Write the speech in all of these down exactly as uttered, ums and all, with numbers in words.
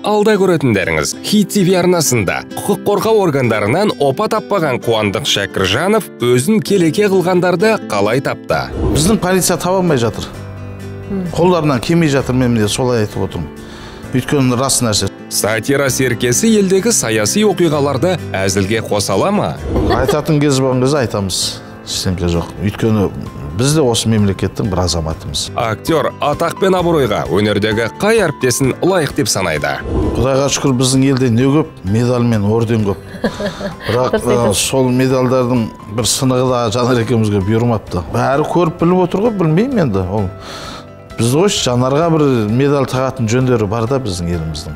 алда көретіндеріңіз Хит ти ви арнасында құқық қорғау органдарынан опа таппаған Қуандық Шәкіржанов өзін келеке қылғандарды қалай тапты? Біздің полиция таба алмай жатыр. Қолдарынан келмей жатыр, мен де солай айтып отырмын. Өйткені рас нәрсе. Сатира серкесі елдегі саяси оқиғаларды әзілге қоса ала ма? Айтатын кез болған кезде айтамыз. Ештеңе жоқ. Өйткені біз де осы мемлекеттің бір азаматымыз. Актер атақ пен абыройға өнердегі қай әріптесін лайық деп санайды? Құдайға шүкір, біздің елде не көп, медаль мен орден көп. Бірақ сол медальдардың бір сынығы да Жанар екеумізге бұйырмапты. Бәрі көріп біліп отыр ғой, білмеймін енді. Ол бізді қойшы, Жанарға бір медаль тағатын жөндері бар да біздің еліміздің.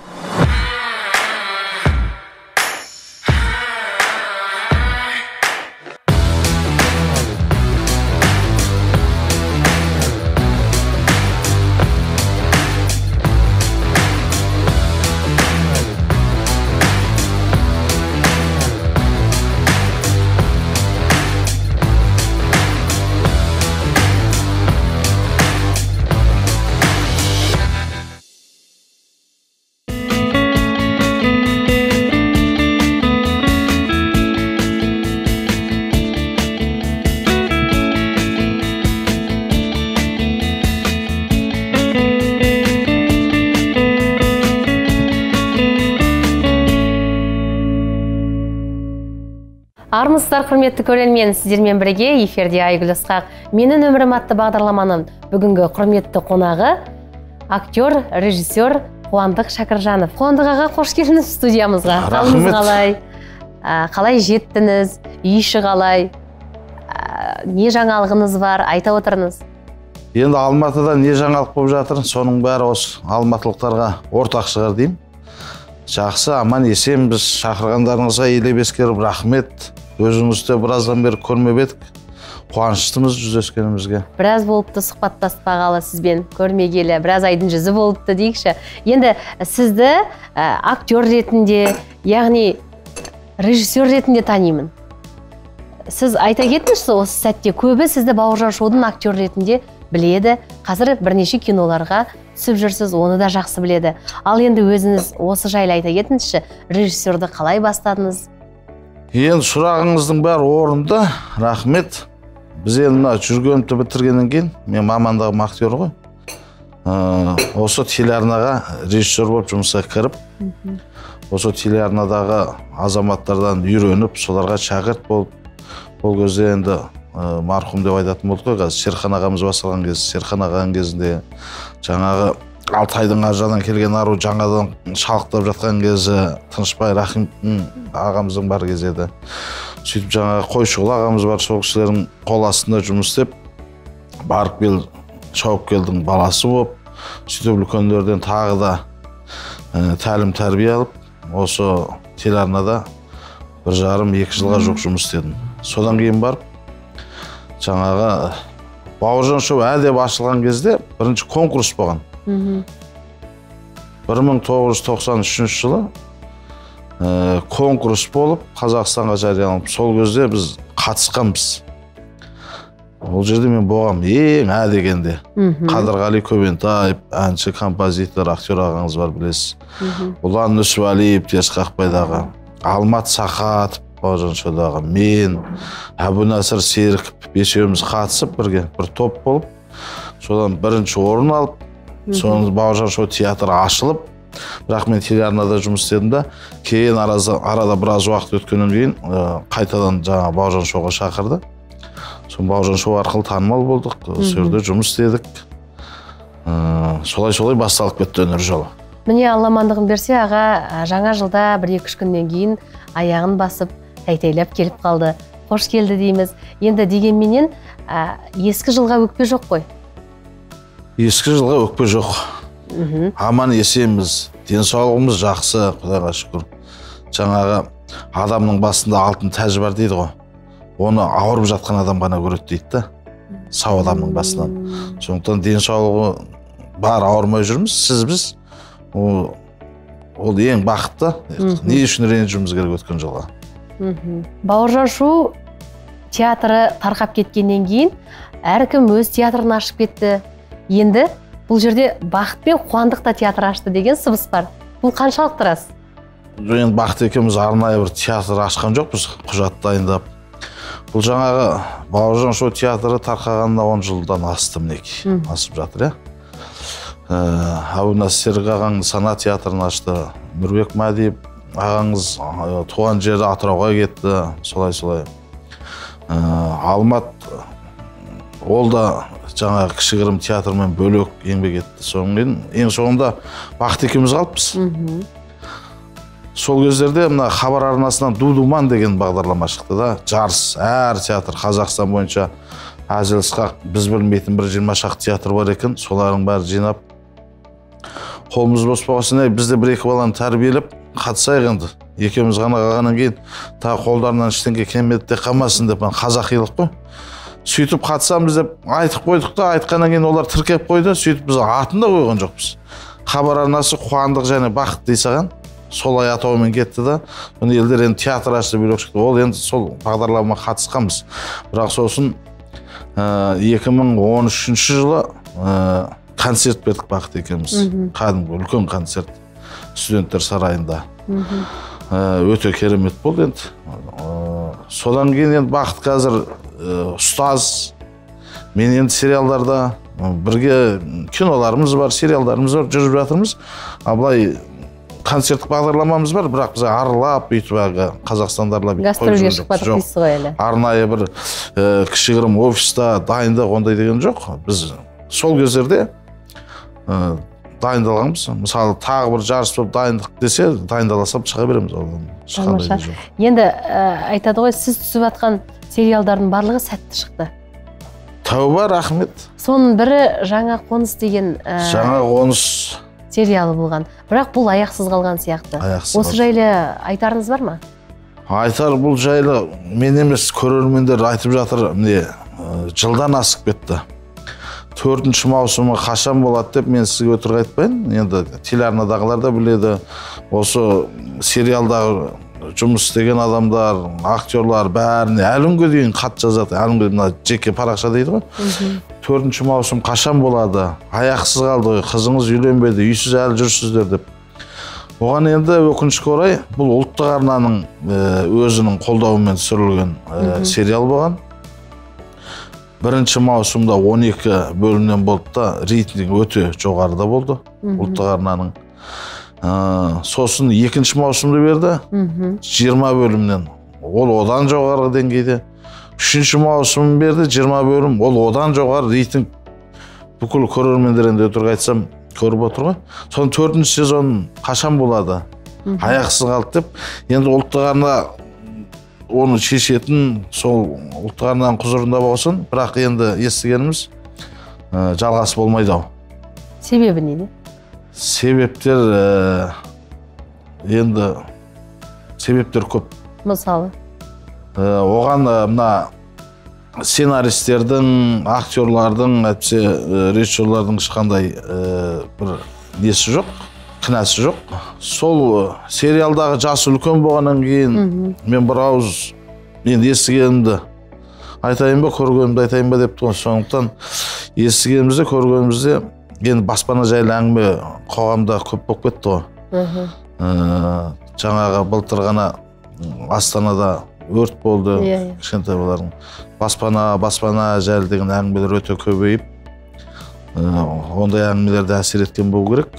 Армысыздар, құрметті көрермен, сіздермен бірге эфирде Айгүл Ысқақ. Менің өмірім атты бағдарламаның бүгінгі құрметті қонағы актер, режиссер Қуандық Шәкіржанов. Қуандық аға, қош келдіңіз студиямызға. Қалыңыз қалай? Қалай жеттіңіз? Үй іші қалай? Не жаңалығыңыз бар? Айта отырыңыз. Енді Алматыда не жаңалық болып жатыр? Соның бәрі осы алматылықтарға ортақ шығар деймін. Жақсы, аман есен, біз шақырғандарыңызға елеп ескеріп рахмет. Өзіңізді біраздан бері көрмеп едік. Қуаныштымыз жүздескенімізге. Біраз болыпты сұхбаттаспағалы сізбен көрмегелі, біраз айдың жүзі болыпты дейікші. Енді сізді актер ретінде, яғни режиссер ретінде танимын. Сіз айта кетіңізші, осы сәтте көбі сізді Бауыржан шоудың актер ретінде біледі. Қазір бірнеше киноларға түсіп жүрсіз, оны да жақсы біледі. Ал енді өзіңіз осы жайлы айта кетіңізші, режиссерді қалай бастадыңыз? Енді сұрағыңыздың бәрі орынды, рахмет. Біз енді жүргенімді бітіргеннен кейін, мен мамандығым актер ғой. Осы телеарнаға режиссер болып жұмысқа кіріп, осы телеарнадағы азаматтардан үйреніп, соларға шәкірт болып, ол кезде енді марқұм деп айтатын болды ғой. Қазір Серхан ағамыз басталған кез, Серхан ағаның кезінде жаңағы Алтайдың аржадан келген ару жаңадан шалықтап жатқан кезі Тынышбай Рахим ағамыздың бар кезі еді. Сөйтіп жаңағы Қойшығұл ағамыз бар, сол кісілердің қол астында жұмыс істеп, барып кел Шауып-келдің баласы болып, сөйтіп үлкендерден тағы да тәлім тәрбие алып, осы телеарнада бір жарым екі жылға жоқ жұмыс істедім. Содан кейін барып, жаңағы Бауыржан шоу әдеп ашылған кезде бірінші конкурс болған. бір мың тоғыз жүз тоқсан үшінші жылы конкурс болып Қазақстанға жарияланып, сол кезде біз қатысқанбыз. Ол жерде мен болғам ең ә дегенде. Қадырғали Көбентаев, әнші, композитор, актер ағаңыз бар, білесіз. Ұлан Нүсіпәлиев, Терісқақпайдағы, Алмат Сақатов, Бауыржан шоудағы, мен, Әбу-Насыр Серіков, бесеуміз қатысып бірге бір топ болып, содан бірінші орын алып, соның Бауыржан шоу театры ашылып, бірақ мен телеарнада жұмыс істедім да, кейін арада біраз уақыт өткеннен кейін қайтадан жаңа Бауыржан шоуға шақырды. Соң Бауыржан шоу арқылы танымал болдық, сол жерде жұмыс істедік. Солай-солай басталып кетті өнер жолы. Міне Алла амандығын берсе, аға жаңа жылда бір-екі үш күннен кейін аяғын басып, тәйтейлеп келіп қалды. Қош келді дейміз. Енді дегенменен ескі жылға өкпе жоқ қой. Ескі жылға өкпе жоқ. Аман есеміз, денсаулығымыз жақсы, Құдайға шүкір. Жаңағы адамның басында алтын тәж бар дейді ғой. Оны ауырып жатқан адам ғана көреді дейді да. Сау адамның басынан. Сондықтан денсаулығы бар, ауырмай жүрміз. Сіз біз ол ең бақытты. Не үшін ренжуіміз керек өткен жылға? Бауыржан шоу театры тарқап кеткеннен кейін әркім өз театрын ашып кетті. Енді бұл жерде Бақыт пен Қуандық та театр ашты деген сыбыс бар. бұл қаншалықты рас? Енді Бақыт екеуміз арнайы бір театр ашқан жоқпыз, құжат дайындап. Бұл жаңағы Бауыржан шоу театры тарқағанына он жылдан асты мінекей, асып жатыр, иә. Әбунас Серік ағаң сана театрын ашты. Нұрбек Мәдиев ағаңыз туған жері Атырауға кетті, солай-солай. Алмат ол да жаңағы кішігірім театрмен бөлек еңбек етті. Соңын ең соңында Бақыт екеуміз қалыппыз. Сол кездерде мына хабар арнасынан Ду-Думан деген бағдарлама шықты да. Жарыс, әр театр Қазақстан бойынша әзіл-сықақ біз білмейтін бір жиырма шақты театр бар екен. Солардың бәрі жинап қолымыз бос болғасын, бізде бір-екі баланы тәрбиелеп қатысайық енді. Екеуміз ғана қалғаннан кейін тағы қолдарынан ештеңе кеммеді қалмасын деп, қазақилық қой. Сөйтіп қатысамыз деп айтып қойдық та, айтқаннан кейін олар тіркеп қойды. Сөйтіп біз атын да қойған жоқпыз. Хабар арнасы Қуандық және Бақыт дей саған. Солай атауымен кетті да. Бұны елдер енді театр ашты бөлек шықты. Ол енді сол бағдарламаға қатысқанбыз. Бірақ сосын екі мың он үшінші жылы концерт бердік Бақыт екеуміз. Кәдімгі үлкен концерт студенттер сарайында. Өте керемет болды енді. Содан кейін енді Бақыт қазір ұстаз. Мен енді сериалдарда бірге киноларымыз бар, сериалдарымыз бар, жүріп жатырмыз. Абылай концерттік бағдарламамыз бар, бірақ біз арылап бүйтіп Қазақстандарлап гастрольге шықпадық дейсіз ғой әлі. Арнайы бір кішігірім офиста дайындық ондай деген жоқ. Біз сол кездерде дайындалғанбыз. Мысалы тағы бір жарыс болып дайындық десе, дайындаласап шыға береміз. Енді айтады ғой, сіз түсіп атқан сериалдардың барлығы сәтті шықты. Тәуба, рахмет. Соның бірі жаңа қоныс деген жаңа қоныс сериалы болған. Бірақ бұл аяқсыз қалған сияқты. Осы жайлы айтарыңыз бар ма? Айтар бұл жайлы мен емес, көрермендер айтып жатыр, міне жылдан асып кетті. Төртінші маусымы қашан болады деп мен сізге өтірік айтпайын. Енді телеарнадағылар да біледі. Осы сериалдағы жұмыс істеген адамдар, актерлар бәріне әлі күнге дейін хат жазады. Әлі күнге мына жеке парақша дейді ғой. Төртінші маусым қашан болады? Аяқсыз қалды ғой, қызыңыз үйленбеді, үйсіз әлі жүрсіздер деп. Оған енді өкінішке орай бұл ұлттық арнаның өзінің қолдауымен түсірілген сериал болған. Бірінші маусымда он екі бөлімнен болды да, рейтинг өте жоғарыда болды ұлттық арнаның. Сосын екінші маусымды берді, жиырма бөлімнен. Ол одан жоғары деңгейде. Үшінші маусым берді, жиырма бөлім. Ол одан жоғары рейтинг. Бүкіл көрермендерінде өтірік айтсам көріп отыр ғой. Соның төртінші сезон қашан болады? Аяқсыз қалды деп. Енді ұлттық арна оны шешетін сол ұлттық арнаның құзырында болсын. Бірақ енді естігеніміз жалғасы болмайды ау. Себебі неде? Себептер енді себептер көп. Мысалы? Оған мына сценаристердің, актерлардың, әйтпесе режиссерлардың ешқандай бір несі жоқ, кінәсі жоқ. Сол сериалдағы жасы үлкен болғаннан кейін мен бір ауыз енді естігенімді айтайын ба, көргенімді айтайын ба деп тұрған. Сондықтан естігенімізде, көргенімізде енді баспана жайлы әңгіме қоғамда көп болып кетті ғой. Жаңағы былтыр ғана Астанада өрт болды, кішкентай балалардың. Баспана, баспана жайлы деген әңгімелер өте көбейіп, ондай әңгімелерді әсер еткен болу керек.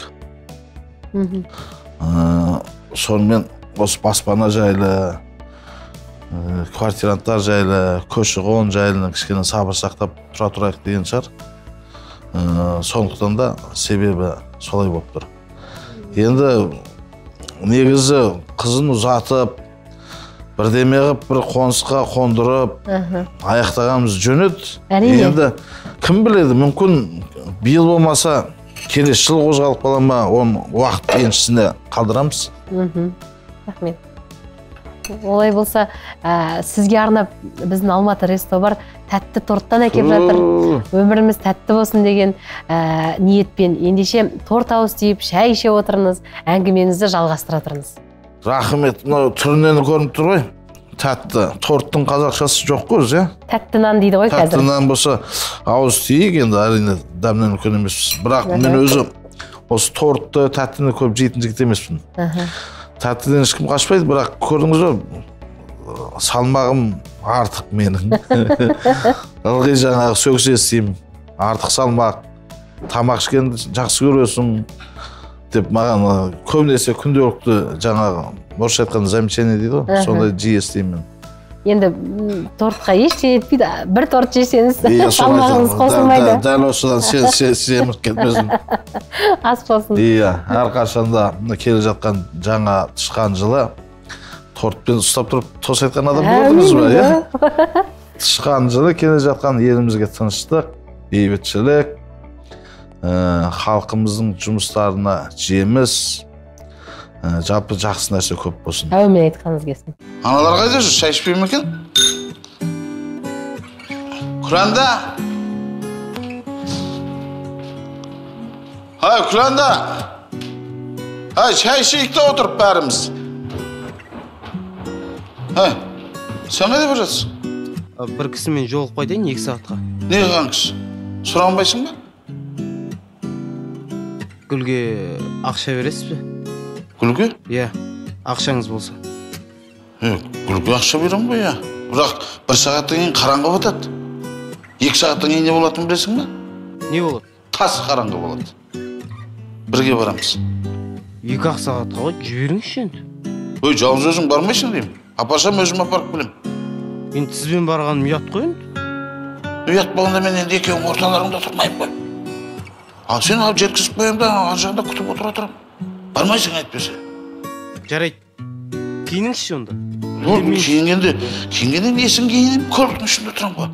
Сонымен осы баспана жайлы, квартиранттар жайлы, көші-қон жайлының кішкене сабыр сақтап тұра тұрайық деген шығар. Сондықтан да себебі солай болып тұр. Енді негізі қызын ұзатып, бірдеме қып, бір қонысқа қондырып, аяқтағанымыз жөн еді. Енді кім біледі, мүмкін биыл болмаса келесі жыл қозғалып қала ма, оны уақыт еншісіне қалдырамыз. Рахмет. Олай болса, сізге арнап біздің Алматы Ресто бар тәтті торттан әкеп жатыр. Өміріміз тәтті болсын деген ниетпен. Ендеше торт ауыз тиіп, шай іше отырыңыз, әңгімеңізді жалғастыра тұрыңыз. Рахмет, түрінен көрініп тұр ғой. Тәтті, торттың қазақшасы жоқ қой өзі. Тәтті нан дейді ғой қазір. Тәтті нан болса ауыз тиік, енді әрине дәмнен үлкен емес. Бірақ мен өзі осы тортты, тәттіні көп жейтін жігіт емеспін. Тәттіден ешкім қашпайды, бірақ көрдіңіз бе, салмағым артық менің. Ылғи жаңағы сөгіс естеймін, артық салмақ, тамақ ішкенді жақсы көресің деп маған көбінесе күнделікті жаңағы орысша айтқанда замечание дейді ғой, сондай жиі естеймін. Енді тортқа ештеңе етпейді, бір торт жесеңіз салмағыңыз қосылмайды. Дәл осыдан семіріп кетмесін. Ас болсын. Иә, әрқашанда келе жатқан жаңа тышқан жылы тортпен ұстап тұрып тос айтқан адам болдыңыз ба, иә? Тышқан жылы келе жатқан елімізге тыныштық, бейбітшілік, халқымыздың жұмыстарына жеміс, жалпы жақсы нәрсе көп болсын. Әумен айтқаныңыз келсін. Аналар қайда жүр? Шай ішпей ме екен? Күранда! Ай, Күранда! Ай, шай ішейік те отырып бәріміз. Ай, сен қайда бара жатсың? Бір кісімен жолығып қойдайын екі сағатқа. Не қылған кісі? Сұранбайсың ба? Гүлге ақша бересіз бе? Гүлге? Иә, ақшаңыз болса. Гүлге ақша берем ғой, иә. Бірақ бір сағаттан кейін қараңғы батады. Екі сағаттан кейін не болатынын білесің ба? Не болады? Тас қараңғы болады. Бірге барамыз. Екі-ақ сағатқа ғой, жіберіңізші енді. Ой, жалғыз өзің бармайсың деймін. Апарсам өзім апарып келем. Енді сізбен барғаным ұят қой енді. Ұят болғанда мен енді екеуің орталарыңда тұрмаймын ғой. Ал сен алып жеткізіп қоямын да, ар жағында күтіп отыра тұрам. Бармайсың әйтпесе. Жарайды. Киініңізші онда. Киінгенде, киінгенде несін киініп, көліктің ішінде тұрам ғой.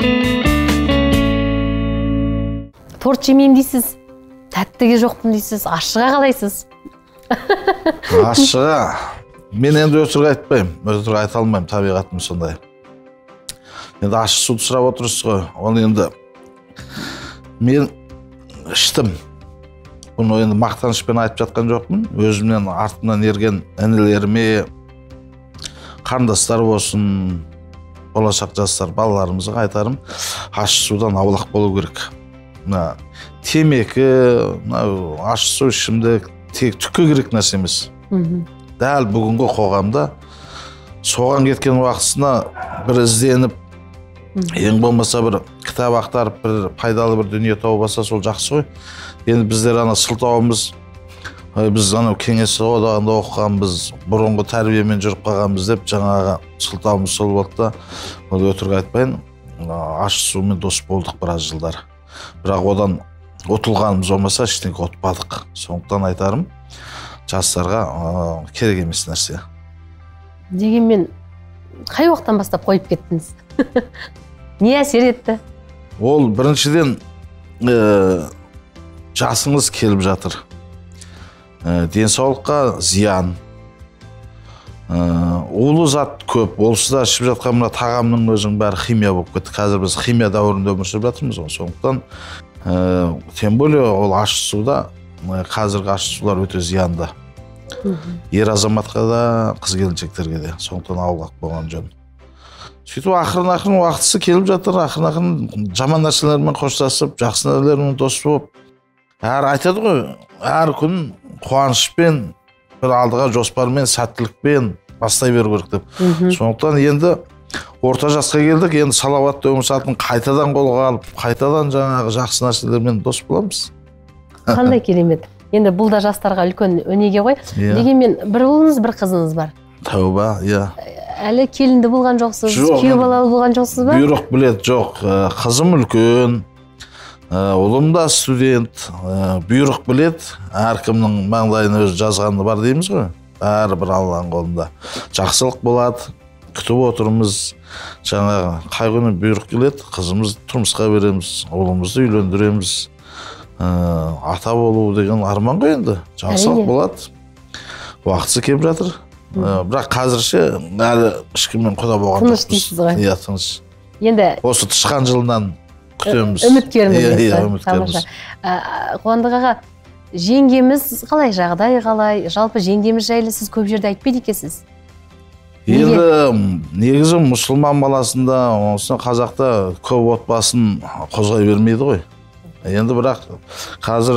Торт жемеймін дейсіз, тәттіге жоқпын дейсіз, ашыға қалайсыз? Ашыға. Мен енді өтірік айтпаймын, өтірік айта алмаймын, табиғатым сондай. Енді ащы суды сұрап отырсыз ғой, оны енді мен іштім. Бұны енді мақтанышпен айтып жатқан жоқпын. Өзімнен артымнан ерген інілеріме, қарындастар болсын, болашақ жастар, балаларымызға айтарым, ащы судан аулақ болу керек. Темекі, ащы су ішімдік тек түкке керек нәрсе емес. Дәл бүгінгі қоғамда соған кеткен уақытысына бір ізденіп, ең болмаса бір кітап ақтарып, бір пайдалы бір дүние тауып алса, сол жақсы ғой. Енді біздер ана сылтауымыз, біз анау кеңес одағында оқығанбыз, бұрынғы тәрбиемен жүріп қалғанбыз деп жаңағы сылтауымыз сол болды да, ол өтірік айтпайын, ащы сумен дос болдық біраз жылдар. Бірақ одан ұтылғанымыз болмаса, ештеңе ұтпадық. Сондықтан айтарым, жастарға керек емес нәрсе. Дегенмен, қай уақыттан бастап қойып кеттіңіз? Не әсер етті? Ол біріншіден жасыңыз келіп жатыр. Денсаулыққа зиян. Улы зат көп. Олсызда ішіп жатқан мына тағамның өзінің бәрі химия болып кетті. Қазір біз химия дәуірінде өмір сүріп жатырмыз ғой. Сондықтан, тем более ол ащы суда, қазіргі ащы сулар өте зиянды. Ер азаматқа да, қыз келіншектерге де. Сондықтан аулақ болған жөн. Сөйтіп ақырын-ақырын уақытысы келіп жатыр, ақырын-ақырын жаман нәрселермен қоштасып, жақсы нәрселермен дос болып. Әр айтады ғой, әр күн қуанышпен, бір алдыға жоспармен, сәттілікпен бастай беру керек деп. Сондықтан енді орта жасқа келдік, енді салауатты өмір салтын қайтадан қолға алып, қайтадан жаңағы жақсы нәрселермен дос боламыз. Қандай керемет. Енді бұл да жастарға үлкен өнеге ғой. Дегенмен бір ұлыңыз, бір қызыңыз бар. Тәуба, иә. Әлі келінді болған жоқсыз, күйеу балалы болған жоқсыз ба? Бұйрық білет жоқ. Қызым үлкен, ұлым да студент, бұйрық білет. Әркімнің маңдайына өз жазғаны бар дейміз ғой. Бәрі бір Алланың қолында. Жақсылық болады, күтіп отырмыз. Жаңағы қай күні бұйрық келеді, қызымызды тұрмысқа береміз, ұлымызды үйлендіреміз. Ата болу деген арман ғой енді. Жақсылық болады. Уақытысы келіп жатыр. Бірақ қазірше әлі ешкіммен құда болған жоқпыз. Тыныш дейсіз ғой. Иә, тыныш. Енді осы тышқан жылынан күтеміз. Үміткерміз. Иә, үміткерміз. Қуандық аға, жеңгеміз қалай, жағдай қалай? Жалпы жеңгеміз жайлы сіз көп жерде айтпайды екенсіз. Енді негізі мұсылман баласында, осы қазақта көп отбасын қозғай бермейді ғой. Енді бірақ қазір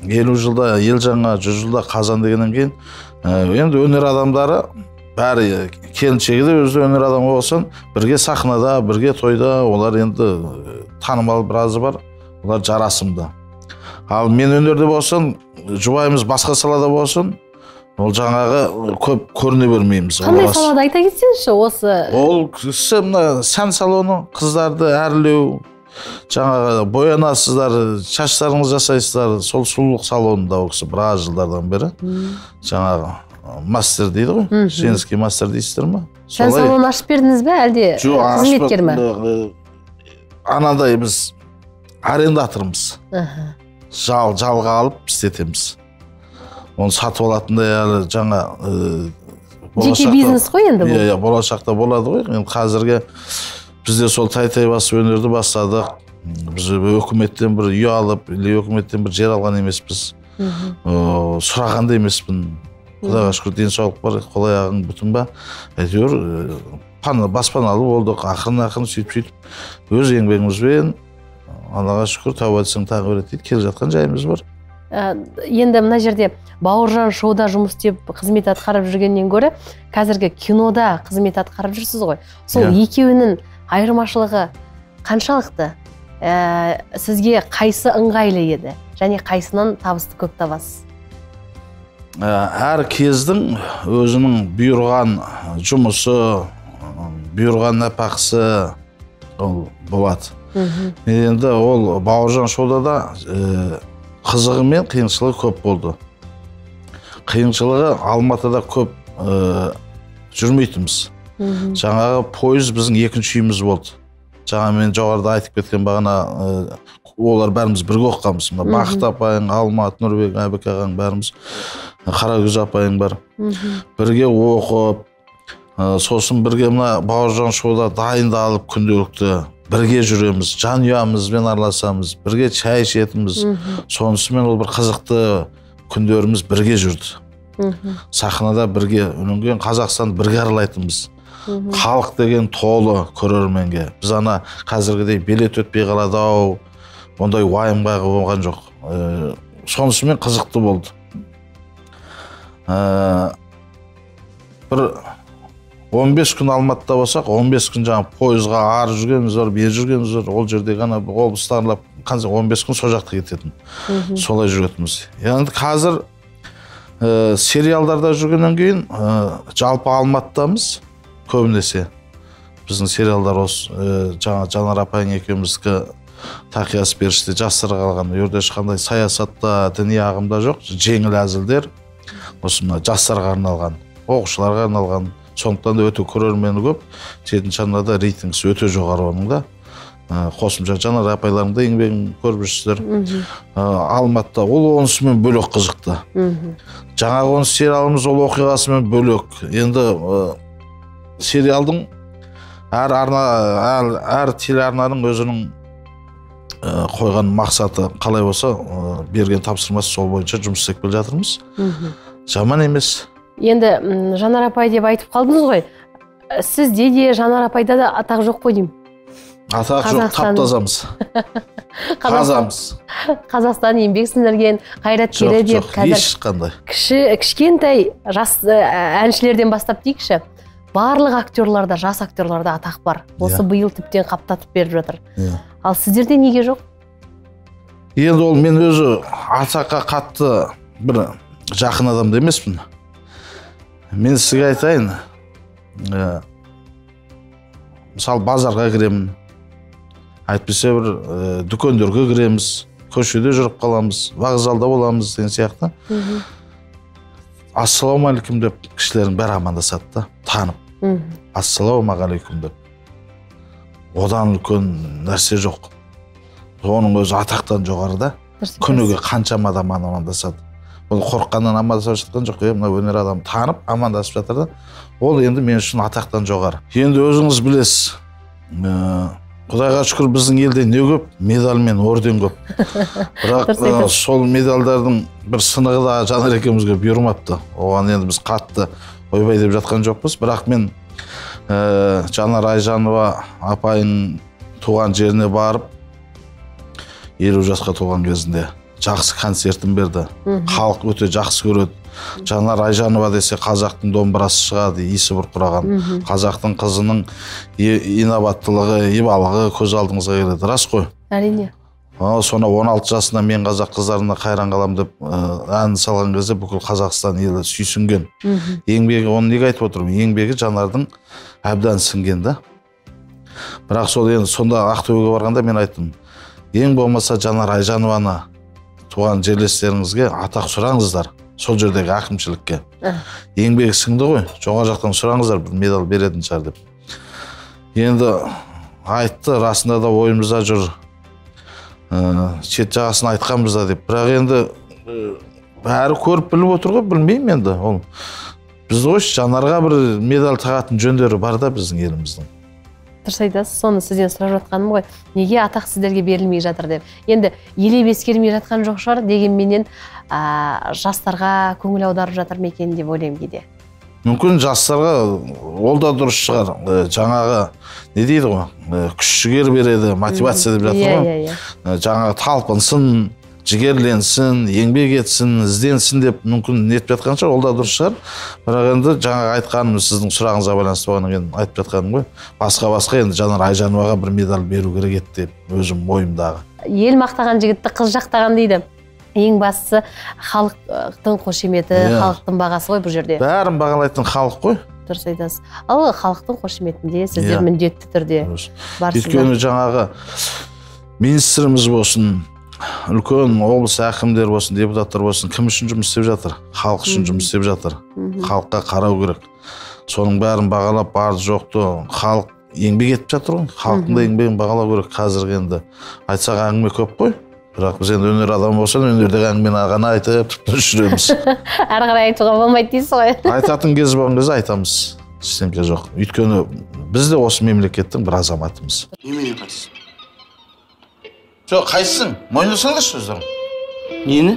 елу жылда ел жаңа, жүз жылда қазан дегеннен кейін енді өнер адамдары бәрі келіншегі де өзі өнер адамы болсын, бірге сахнада, бірге тойда, олар енді танымал біразы бар, олар жарасымды. Ал мен өнерде болсын, жұбайымыз басқа салада болсын, ол жаңағы көп көріне бермейміз. Қандай салада айта кетсеңізші осы? Ол кісі мына сән салоны, қыздарды әрлеу, жаңағы боянасыздар, шаштарыңыз жасайсыздар, сол сұлулық салонында ол кісі біраз жылдардан бері. Жаңағы мастер дейді ғой, женский мастер дейсіздер ма? Сән салонын ашып бердіңіз бе, әлде қызметкер ме? Анандай біз арендаторымыз. Жал, жалға алып істетеміз. Оны сатып алатындай әлі жаңа жеке бизнес қой енді бұл? Иә, болашақта болады ғой. Енді қазірге бізде сол тай-тай басып өнерді бастадық. Біз өкіметтен бір үй алып, или өкіметтен бір жер алған емеспіз. Сұраған да емеспін. Құдайға шүкір денсаулық бар, қол аяғың бүтін ба? Әйтеуір баспаналы болдық, ақырын-ақырын сөйтіп-сөйтіп өз еңбегімізбен Аллаға шүкір, тәуба етсең тағы береді дейді, келе жатқан жайымыз бар. Енді мына жерде Бауыржан шоуда жұмыс істеп қызмет атқарып жүргеннен гөрі қазіргі кинода қызмет атқарып жүрсіз ғой. Сол екеуінің айырмашылығы қаншалықты? Сізге қайсы ыңғайлы еді және қайсынан табысты көп табасыз? Әр кездің өзінің бұйырған жұмысы, бұйырған нәпақысы болады. Енді ол Бауыржан шоуда да қызығы мен қиыншылығы көп болды. Қиыншылығы Алматыда көп жүрмейтіміз. Жаңағы пойыз біздің екінші үйіміз болды. Жаңа мен жоғарыда айтып кеткен бағана олар бәріміз бірге оқығанбыз. Бақыт апайың, Алмат, Нұрбек, Әбек ағаң бәріміз, Қарагөз апайың бар. Бірге оқып, сосын бірге мына Бауыржан шоуда дайындалып күнделікті бірге жүреміз, жанұямызбен араласамыз, бірге шай ішетіміз. Сонысымен ол бір қызықты күндеріміз бірге жүрді. Сахнада бірге үнінген Қазақстанды бірге аралайтынбыз. Халық деген толы көрерменге. Біз ана қазіргідей билет өтпей қалады ау, ондай уайымға болған жоқ. Сонысымен қызықты болды. Бір он бес күн Алматыда болсақ, он бес күн жаңа пойызға ар жүргеніміз бар, бер жүргеніміз бар, ол жерде ғана облыстарлап, он бес күн сол жақта кететін. Солай жүретіміз. Енді қазір сериалдарда жүргеннен кейін жалпы Алматыдамыз көбінесе. Біздің сериалдар осы жаңа Жанар апайың екеуміздікі Тақияс періште жастарға қалған. Өрде ешқандай саясатта, діни ағымда жоқ, жеңіл әзілдер. Осы жастарға арналған, оқушыларға арналған. Сондықтан да өте көрермені көп. Жетінші арнада рейтингісі өте жоғары оның да. Қосымша Жанар апайларың да еңбегін көріп жүрсіздер. Алматыда ол онысымен бөлек қызықты. Жаңағы оны сериалымыз ол оқиғасымен бөлек. Енді сериалдың әр арна, әр телеарнаның өзінің қойған мақсаты қалай болса, берген тапсырмасы сол бойынша жұмыс істеп келе жатырмыз. Жаман емес. Енді Жанар апай деп айтып қалдыңыз ғой. Сізде де Жанар апайда да атақ жоқ қой деймін. Атақ жоқ, таптазамыз. Қазамыз. Қазақстан еңбек сіңірген қайраткері деп қазір кішкентай жас әншілерден бастап дейікші. Барлық актерларда, жас актерларда атақ бар. Осы биыл тіптен қаптатып беріп жатыр. Ал сіздерде неге жоқ? Енді ол мен өзі атаққа қатты бір жақын адамды емеспін. Мен сізге айтайын, мысалы базарға кіремін, айтпесе бір дүкендерге кіреміз, көшеде жүріп қаламыз, вокзалда боламыз деген сияқты. Ассалаумағалейкум деп кішілердің бәрі амандасады да, танып. Ассалаумағалейкум деп. Одан үлкен нәрсе жоқ. Оның өзі атақтан жоғары да. Күніге қаншама адам амандасады. Ол қорыққаннан амандасып жатқан жоқ, мына өнер адам танып амандасып жатыр да. Ол енді мен үшін атақтан жоғары. Енді өзіңіз білесіз, Құдайға шүкір біздің елде не көп, медаль мен орден көп. Бірақ сол медальдардың бір сынығы да Жанар екеумізге бұйырмапты. Оған енді біз қатты ойбай деп жатқан жоқпыз. Бірақ мен Жанар Айжанова апайын туған жеріне барып, елу жасқа толған кезінде жақсы концертін берді. Халық өте жақсы көреді. Жанар Айжанова десе қазақтың домбырасы шығады, иісі бұрқыраған. Қазақтың қызының инабаттылығы, ибалығы көз алдыңызға келеді. Рас қой? Әрине. Соны он алты жасында мен қазақ қыздарына қайран қалам деп ән салған кезде бүкіл Қазақстан елі сүйсінген. Еңбегі, оны неге айтып отырмын? Еңбегі Жанардың әбден сіңген да. Бірақ сол енді сонда Ақтөбеге барғанда мен айттым, ең болмаса Жанар Айжанованы туған жерлестеріңізге атақ сұраңыздар. Сол жердегі әкімшілікке. Еңбегі сіңді ғой, жоғары жақтан сұраңыздар, бір медал беретін шығар деп. Енді айтты, расында да ойымызда жүр, шет жағасын айтқанбыз да деп. Бірақ енді бәрі көріп біліп отыр ғой, білмеймін енді. Ол біз ғой Жанарға бір медал тағатын жөндері бар да біздің еліміздің. Дұрыс айтасыз, соны сізден сұрап жатқаным ғой. Неге атақ сіздерге берілмей жатыр деп. Енді елеп ескермей жатқан жоқ шығар, дегенменен жастарға көңіл аударып жатыр ма екен деп ойлаймын кейде. Мүмкін жастарға ол да дұрыс шығар. Жаңағы не дейді ғой, күш жігер береді, мотивация деп жатыр ғой. Жаңағы талпынсын, жігерленсін, еңбек етсін, ізденсін деп мүмкін нетіп жатқан шығар, ол да дұрыс шығар. Бірақ енді жаңағы айтқаным, сіздің сұрағыңызға байланысты болғаннан кейін айтып жатқаным ғой. Басқа-басқа енді Жанар Айжановаға бір медаль беру керек еді деп өзім ойымдағы. Ел мақтаған жігітті қыз жақтаған дейді. Ең бастысы халықтың қошеметі, халықтың бағасы ғой бұл жерде. Бәрін бағалайтын халық қой. Дұрыс айтасыз. Ал халықтың қошеметінде сіздер міндетті түрде барсыздар. Өйткені жаңағы министріміз болсын, үлкен облыс әкімдер болсын, депутаттар болсын, кім үшін жұмыс істеп жатыр? Халық үшін жұмыс істеп жатыр. Халыққа қарау керек. Соның бәрін бағалап, барды жоқты, халық еңбек етіп жатыр ғой. Халықтың да еңбегін бағалау керек. Қазіргі енді айтсақ әңгіме көп қой. Бірақ біз енді өнер адамы болсан, өнердегі әңгімені ғана айтып жүреміз. Әрі қарай айтуға болмайды дейсіз ғой. Айтатын кез болған кезде айтамыз. Ештеңе жоқ. Өйткені біз де осы мемлекеттің бір азаматымыз. Немене қайсың? Жоқ, қайсың? Мойындасаңдаршы өздерің. Нені?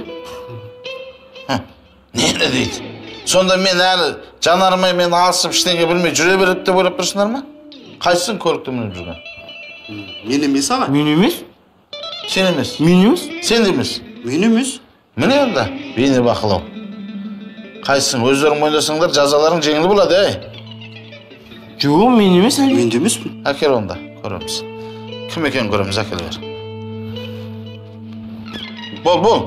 Нені дейді? Сонда мен әлі жанарымай мен алысып ештеңе білмей жүре береді деп ойлап тұрсыңдар ма? Қайсың көлікті мініп жүрген? Мен емес аға. Мен емес. Сен емес. Мен емес. Сен емес. Мен емес. Міне онда бейне бақылау. Қайсың? Өздерің мойындасаңдар жазаларың жеңіл болады, ей. Жоқ, мен емес әлі. Мен де емеспін. Әкел онда, көреміз. Кім екен көреміз, әкел бер. Бол, бол.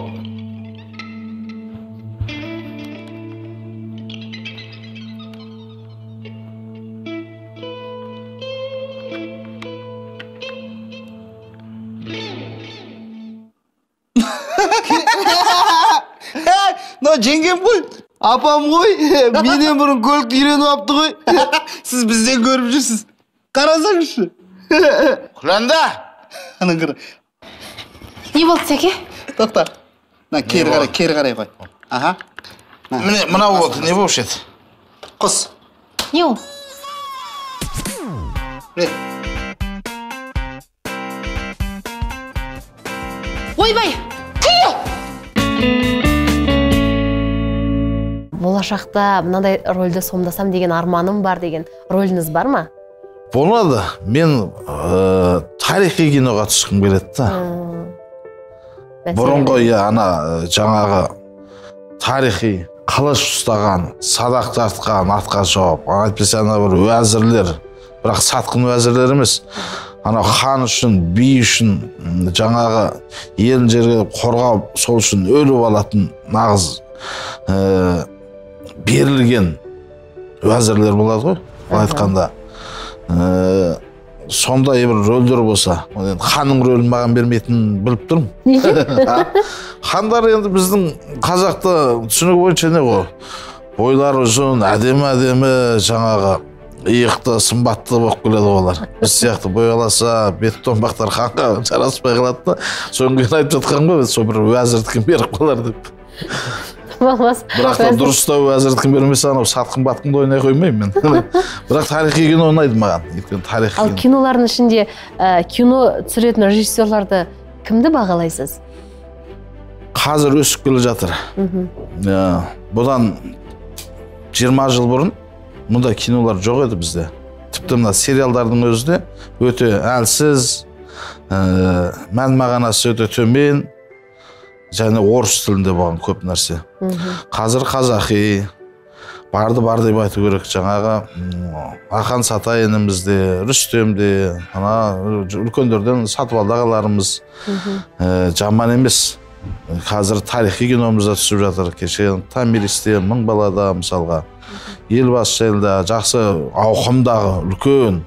Но жеңгем ғой, апам ғой, менен бұрын көлік үйреніп апты ғой. Сіз бізден көріп жүрсіз. Қарасаңызшы. Күләнда! Ана қара. Не болды Сәке? Тоқта. На, кері қарай, кері қарай қой. Аха. Міне, мынау болды, не болып шеді? Құс. Не ол? Ойбай! Болашақта мынандай рөлді сомдасам деген арманым бар деген рөліңіз бар ма? Болады. Мен тарихи киноға түскім келеді да. Бұрынғы ана жаңағы тарихи қылыш ұстаған, садақ тартқан, атқа жауап, әйтпесе ана бір уәзірлер, бірақ сатқын уәзірлер емес. Ана хан үшін, би үшін, жаңағы елін жерге қорғап, сол үшін өліп алатын нағыз берілген уәзірлер болады ғой, айтқанда. Сондай бір рөлдер болса, ханның рөлін маған бермейтінін біліп тұрмын. Неге? Хандар енді біздің қазақта түсінігі бойынша не ғой? Бойлары ұзын, әдемі-әдемі, жаңағы иықты, сымбатты болып келеді олар. Біз сияқты бояласа, бет томбақтар ханға жараспай қалады да. Соны кейін айтып жатқан ғой, сол бір уәзірдікін беріп қалар деп. Бірақ та дұрыстау уәзірдікін бермесе, анау сатқын батқынды ойнай қоймаймын мен. Бірақ тарихи кино ұнайды маған. Ал кинолардың ішінде кино түсіретін режиссерларды кімді бағалайсыз? Қазір өсіп келе жатыр. Бұдан жиырма жыл бұрын мұндай кинолар жоқ еді бізде. Тіпті мына сериалдардың өзі де өте әлсіз, мән мағынасы өте төмен. және орыс тілінде болған көп нәрсе. Қазір қазақи барды бар деп айту керек. Жаңағы Ақан Сатай інімізде, Рүстемде, ана үлкендерден Сатыбалды ағаларымыз жаман емес. Қазір тарихи киномызда түсіп жатыр. Кеше Томиристе, Мың балада мысалға, Елбасы жайында жақсы ауқымдағы үлкен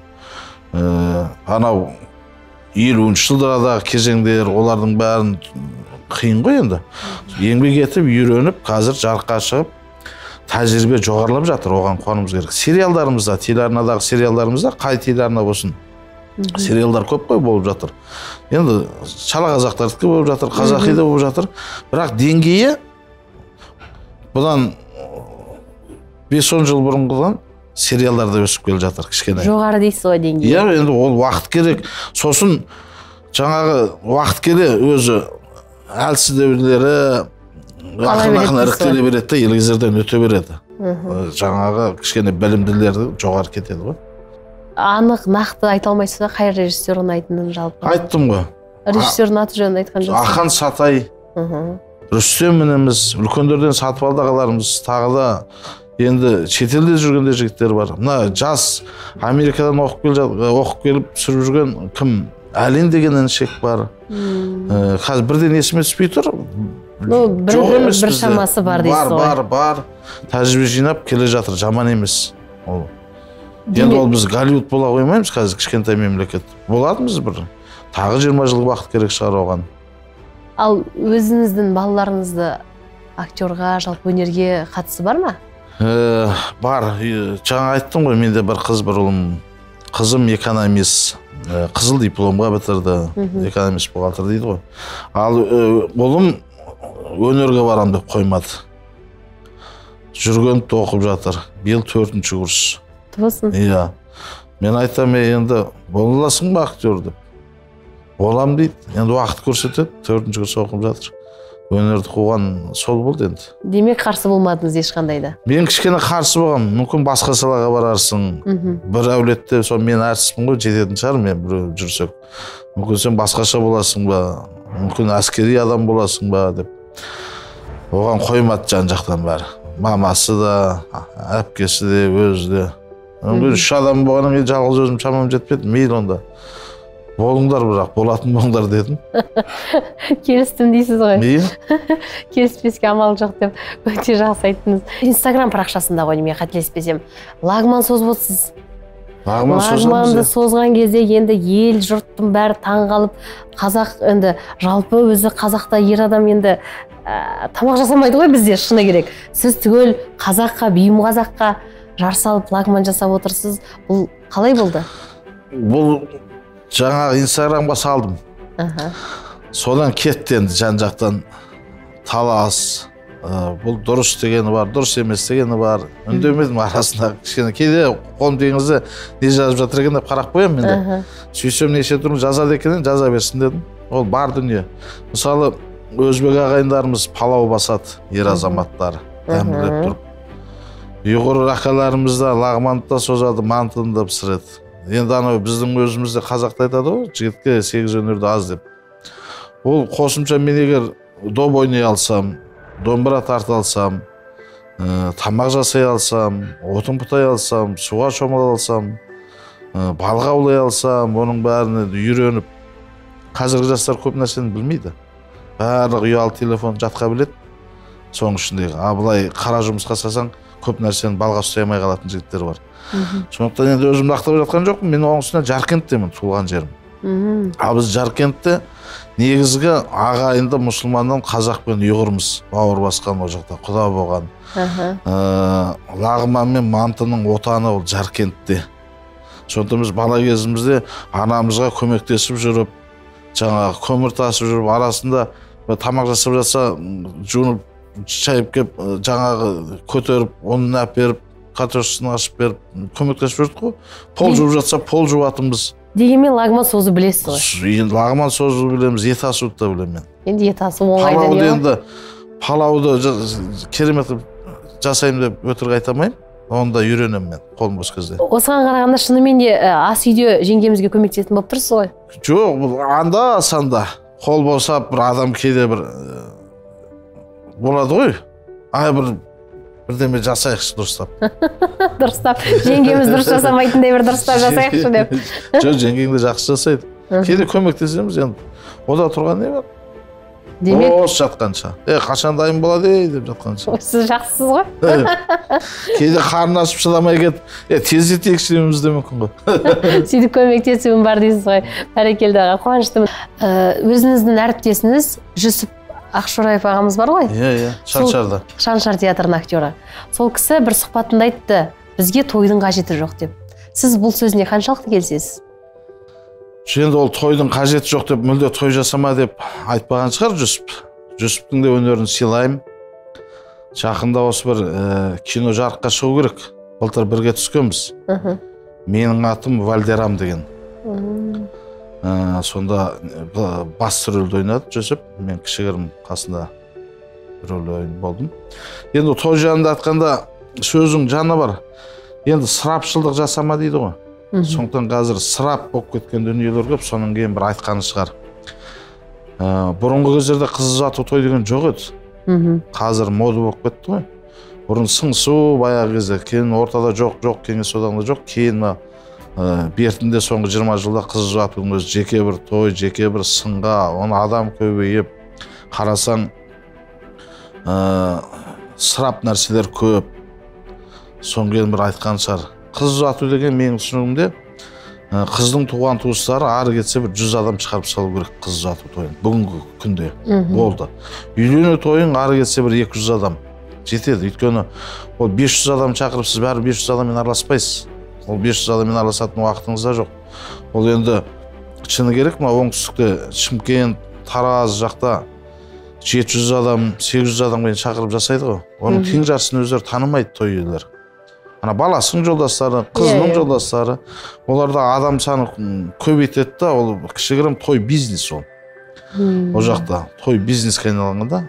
анау елуінші жылдардағы кезеңдер, олардың бәрін қиын ғой енді. Еңбек етіп, үйреніп, қазір жарыққа шығып, тәжірибе жоғарылап жатыр, оған қуануымыз керек. Сериалдарымызда, телеарнадағы сериалдарымызда, қай телеарна болсын, сериалдар көп қой болып жатыр. Енді шала қазақтардікі болып жатыр, қазақи да болып жатыр. Бірақ деңгейі бұдан бес-он жыл бұрынғыдан сериалдарда өсіп келе жатыр кішкене. Жоғары дейсіз ғой деңгейі. Иә, енді ол уақыт керек. Сосын жаңағы уақыт келе өзі әлсіздеулері ақырын-ақырын іріктеле береді, елгезерден өте береді. Жаңағы кішкене білімділері жоғары кетеді ғой. Анық, нақты айта алмайсыз ба, қай режиссер ұнайтынын жалпы? Айттым ғой. Режиссердің аты жөнін айтқан жоқсыз. Ақан Сатай, Рүстем ініміз, үлкендерден Сатыбалды ағаларымыз, тағы да енді шетелде жүргенде жігіттер бар. Мына жас Америкадан оқып келіп сүріп жүрген кім? Әлен деген інішек бар. Қазір бірден есіме түспей тұр. Бір шамасы бар дейсіз ғой. Бар, бар, бар. Тәжірибе жинап келе жатыр, жаман емес. Енді ол біз Голливуд бола қоймаймыз қазір, кішкентай мемлекет. Боладымыз бір. Тағы жиырма жыл уақыт керек шығар оған. Ал өзіңіздің балаларыңызды актерға, жалпы өнерге қатысы бар ма? Бар. Жаңа айттым ғой, менде бір қыз, бір ұлым. Қызым экономист, қызыл дипломға бітірді, экономист бухгалтер дейді ғой. Ал ұлым өнерге барам деп қоймады. Жүргенді оқып жатыр. Биыл төртінші курс. Болсын. Иә. Мен айтам, енді боласың ба актер деп. Болам дейді. Енді уақыт көрсетеді. Төртінші курс оқып жатыр. Өнерді қуған сол болды енді. Демек қарсы болмадыңыз ешқандай да? Мен кішкене қарсы болғам. Мүмкін басқа салаға барарсың. Бір әулетте, сол мен әртіспін ғой, жететін шығар мен біреу жүрсек. Мүмкін сен басқаша боласың ба? Мүмкін әскери адам боласың ба деп. Оған қоймады жан жақтан бәрі. Мамасы да, әпкесі де, өзі де. Үш адам болғаннан кейін жалғыз өзім шамам жетпеді. Мейлі онда. Болыңдар, бірақ болатын болыңдар дедім. Келістім дейсіз ғой. Мейлі. Келіспеске амал жоқ деп өте жақсы айттыңыз. Инстаграм парақшасында ғой, мен қателеспесем, лагман созбосыз. Лагманды созған кезде енді ел жұрттың бәрі таң қалып, қазақ енді жалпы өзі қазақта ер адам енді тамақ жасамайды ғой бізде, шыны керек. Сіз түгел қазаққа, бейім қазаққа жар салып лагман жасап отырсыз. Бұл қалай болды? Бұл жаңағы инстаграмға салдым. Содан кетті енді жан жақтан талас. Бұл дұрыс дегені бар, дұрыс емес дегені бар. Үндемедім арасында. Кішкене кейде қолым дегенізде не жазып жатыр екен деп қарап қоямын менде. Сүйсем неше түрін жазады екенін жаза берсін дедім. Ол бар дүние. Мысалы, өзбек ағайындарымыз палау басады, ер азаматтары. Дәмділеп тұрып. Ұйғыр ақаларымыз да лагманды да созады, мантыны да пісіреді. Енді анау біздің өзімізде қазақта айтады ғой, жігітке сегіз өнерді аз деп. Ол қосымша мен егер доп ойнай алсам, домбыра тарта алсам, тамақ жасай алсам, отын бұтай алсам, суға шомыла алсам, балық аулай алсам, оның бәріне үйреніп, қазіргі жастар көп нәрсені білмейді. Барлық ұялы телефон жатқа біледі. Соның ішіндегі, а былай қара жұмысқа салсаң, көп нәрсені балға ұстай алмай қалатын жігіттер бар. Сондықтан енді өзімді ақтап жатқан жоқпын, мен оған үстіне Жаркенттемін, туылған жерім. Ал біз Жаркентте негізгі ағайынды мұсылманнан қазақ пен ұйғырмыз, бауыр басқан о жақта, құда болған. Лагман мен мантының отаны ол Жаркентте. Сондықтан біз бала кезімізде анамызға көмектесіп жүріп, жаңағы көмір тасып жүріп, арасында тамақ жасап жатса, жуынып, шайып кеп, жаңағы көтеріп, оны әперіп, картошкасын ашып беріп, көмектесіп жүрдік қой. Пол жуып жатса, пол жуатынбыз. Дегенмен лагман созу білесіз ғой? Енді лагман созу білеміз, ет асуды да білемін мен. Енді ет асу оңайдан не ғой? Палауды керемет жасаймын деп өтірік айтамайым. Оны да үйренемін мен, қолым бос кезде. Осыған қарағанда шынымен де ас үйде жеңгемізге көмектесетін болып тұрсыз ғой? Жоқ, бұл анда санда қол босап, бір адам кейде бір болады ғой. Ай бір бірдеме жасайықшы дұрыстап. Дұрыстап, жеңгеміз дұрыс жасамайтындай бір дұрыстап жасайықшы деп. Жоқ, жеңгең де жақсы жасайды. Кейде көмектесеміз енді. Ода тұрған не бар? Демек, осы жатқанша. Е, қашан дайын болады ей деп жатқанша. сіз жақсысыз ғой. Кейде қарны ашып шыдамай кетіп, е, тездетейікші деуіміз де мүмкін ғой. Сөйтіп көмектесуім бар дейсіз ғой. Бәрекелді аға, қуаныштымын. Өзіңіздің әріптесіңіз Жүсіп Ақшораев ағамыз бар ғой? Иә, иә, Шаншарда. Шаншар театрының актері. Сол кісі бір сұхбатында айтты, бізге тойдың қажеті жоқ деп. Сіз бұл сөзіне қаншалықты келісесіз? Енді ол тойдың қажеті жоқ деп, мүлде той жасама деп айтпаған шығар Жүсіп. Жүсіптің де өнерін сыйлаймын. Жақында осы бір кино жарыққа шығу керек. Былтыр бірге түскенбіз. Менің атым Вальдерам деген. Сонда басты рөлді ойнады Жүсіп. Мен кішігірім қасында рөл ойын болдым. Енді той жанында айтқанда сөзің жаны бар. Енді сырапшылдық жасама дейді ғой. Сондықтан қазір сырап болып кеткен дүниелер көп, соның кейін бір айтқаны шығар. Бұрынғы кездерде қыз ұзату той деген жоқ еді. Қазір мода болып кетті ғой. Бұрын сыңсу баяғы кезде, кейін ортада жоқ, жоқ, кеңес одағында жоқ, кейін бертінде соңғы жиырма жылда қыз ұзатудың өзі жеке бір той, жеке бір сынға, оны адам көбейіп, қарасаң сырап нәрселер көп. Соңғы кейін бір айтқан шығар. Қыз ұзату деген менің түсінігімде қыздың туған туыстары ары кетсе бір жүз адам шығарып салу керек қыз ұзату тойын. Бүгінгі күнде болды. Үйлену тойын ары кетсе бір екі жүз адам жетеді. Өйткені ол бес жүз адам шақырып, сіз бәрі бес жүз адаммен араласпайсыз. Ол бес жүз адаммен араласатын уақытыңыз да жоқ. Ол енді шыны керек, мына оңтүстікте Шымкент, Тараз жақта жеті жүз адам, сегіз жүз адаммен шақырып жасайды ғой. Оның тең жартысын өздері танымайды той иелері. Ана баласының жолдастары, қызының жолдастары, оларда адам саны көбейтеді да, ол кішігірім той бизнес ол. Ол жақта той бизнеске айналған да.